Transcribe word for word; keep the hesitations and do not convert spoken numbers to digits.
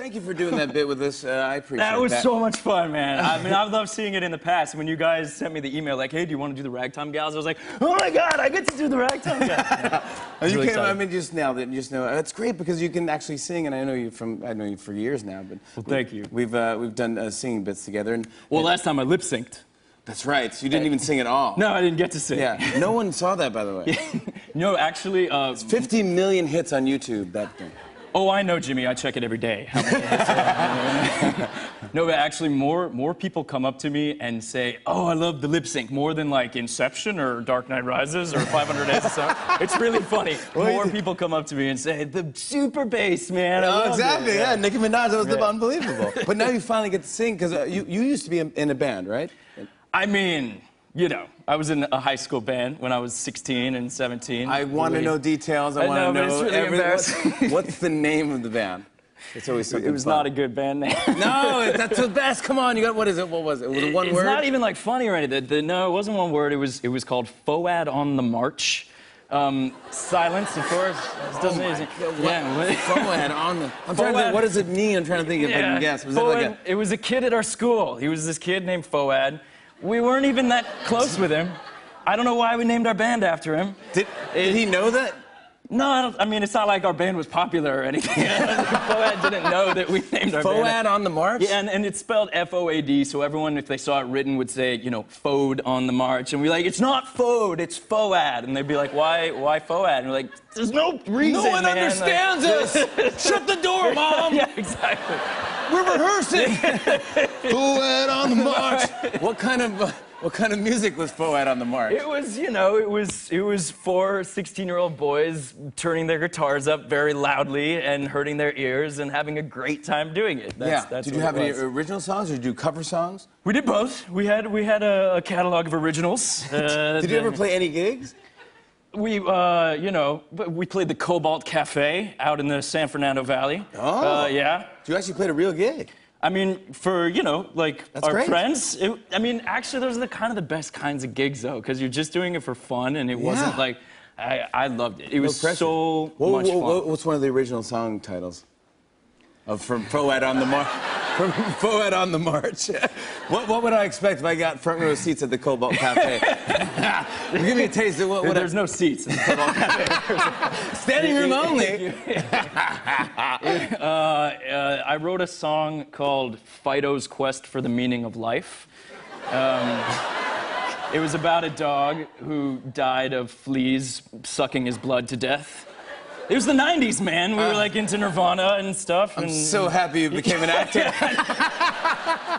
Thank you for doing that bit with us. Uh, I appreciate that. That was that. so much fun, man. I mean, I've loved seeing it in the past. When you guys sent me the email like, hey, do you want to do the Ragtime Gals? I was like, oh my God, I get to do the Ragtime Gals. Yeah, you really can, I mean, just nailed it. Just know it's great because you can actually sing, and I know you from I know you for years now. But well, thank you. We've uh, we've done uh, singing bits together. And well, and, last time I lip synced. That's right. So you didn't even sing at all. No, I didn't get to sing. Yeah. No one saw that, by the way. No, actually, uh, it's fifty million hits on YouTube. That thing. Oh, I know, Jimmy. I check it every day. How many hits are- No, but actually, more more people come up to me and say, "Oh, I love the lip sync more than like Inception or Dark Knight Rises or five hundred Days of Summer." It's really funny. Well, more people come up to me and say, "The super bass, man." I Oh, love exactly. it. Yeah. Nicki Minaj. That was Yeah. unbelievable. But now you finally get to sing because uh, you you used to be in, in a band, right? I mean, you know, I was in a high school band when I was sixteen and seventeen. I want to know details. I, I want know, to but know it's really every, embarrassing. what's, what's the name of the band? It's always something It was fun. not a good band name. No, that's the best. Come on, you got what is it? What was it? Was it one it's word? not even like funny or anything. The, no, it wasn't one word. It was it was called Foad on the March. Um, silence, of course. It doesn't Oh anything. God, what? Yeah. Foad on the. I'm trying to think. What does it mean? I'm trying to think if I can guess. Was Foad, it like a? It was a kid at our school. He was this kid named Foad. We weren't even that close with him. I don't know why we named our band after him. Did, did he know that? No, I, don't, I mean, it's not like our band was popular or anything. Foad didn't know that we named our Foad band. on the March? Yeah, and, and it's spelled F O A D, so everyone, if they saw it written, would say, you know, Foad on the March. And we're like, it's not Foad, it's Foad. And they'd be like, why, why Foad? And we're like, there's no reason, No one man. understands Like, us! Shut the door, Mom! Yeah, exactly. We're rehearsing! Foad on the March! What kind of... Uh, What kind of music was Foad on the March? It was, you know, it was it was four sixteen-year-old boys turning their guitars up very loudly and hurting their ears and having a great time doing it. That's, yeah. That's did you what have it any was. original songs or did you do cover songs? We did both. We had we had a, a catalog of originals. Uh, did you ever play any gigs? We, uh, you know, we played the Cobalt Cafe out in the San Fernando Valley. Oh. Uh, yeah. So you actually played a real gig? I mean, for, you know, like, That's our great. friends, it, I mean, actually, those are the kind of the best kinds of gigs, though, because you're just doing it for fun, and it Yeah. wasn't like, I, I loved it. It was pressure. so What- much what- what- fun. What's one of the original song titles? Of From Foad on the March. From Foad on the March. what, what would I expect if I got front row seats at the Cobalt Cafe? Give me a taste of what. what There's I, no seats in the Cobalt Cafe. standing room only. uh, uh, I wrote a song called Fido's Quest for the Meaning of Life. Um, it was about a dog who died of fleas sucking his blood to death. It was the nineties, man. We were like into Nirvana and stuff. I'm and... so happy you became an actor.